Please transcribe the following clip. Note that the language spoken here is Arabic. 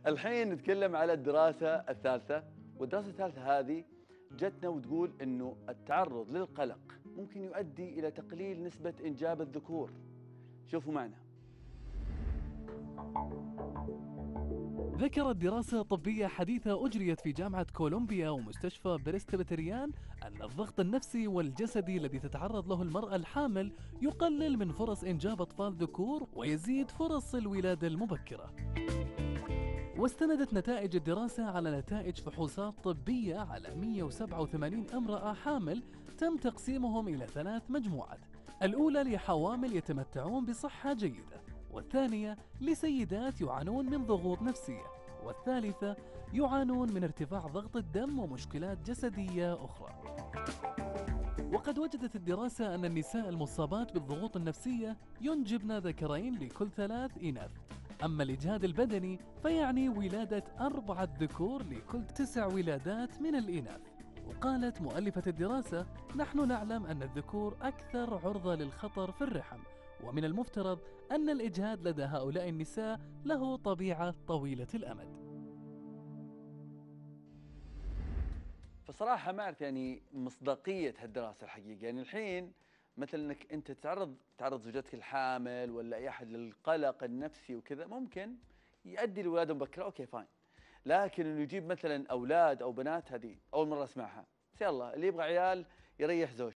الحين نتكلم على الدراسة الثالثة، والدراسة الثالثة هذه جتنا وتقول إنه التعرض للقلق ممكن يؤدي إلى تقليل نسبة إنجاب الذكور. شوفوا معنا. ذكرت دراسة طبية حديثة أجريت في جامعة كولومبيا ومستشفى بريسبتريان أن الضغط النفسي والجسدي الذي تتعرض له المرأة الحامل يقلل من فرص إنجاب أطفال ذكور ويزيد فرص الولادة المبكرة. واستندت نتائج الدراسة على نتائج فحوصات طبية على 187 امرأة حامل تم تقسيمهم إلى 3 مجموعات، الأولى لحوامل يتمتعون بصحة جيدة، والثانية لسيدات يعانون من ضغوط نفسية، والثالثة يعانون من ارتفاع ضغط الدم ومشكلات جسدية أخرى. وقد وجدت الدراسة أن النساء المصابات بالضغوط النفسية ينجبن ذكرين لكل 3 إناث، أما الإجهاد البدني فيعني ولادة 4 ذكور لكل 9 ولادات من الإناث. وقالت مؤلفة الدراسة: نحن نعلم أن الذكور أكثر عرضة للخطر في الرحم، ومن المفترض أن الإجهاد لدى هؤلاء النساء له طبيعة طويلة الأمد. فصراحة ما أعرف يعني مصداقية هالدراسة الحقيقة. يعني الحين مثلا انك انت تعرض زوجتك الحامل ولا اي احد للقلق النفسي وكذا، ممكن يؤدي لولاده مبكره، اوكي فاين. لكن انه يجيب مثلا اولاد او بنات، هذه اول مره اسمعها. بس يلا، اللي يبغى عيال يريح زوجته.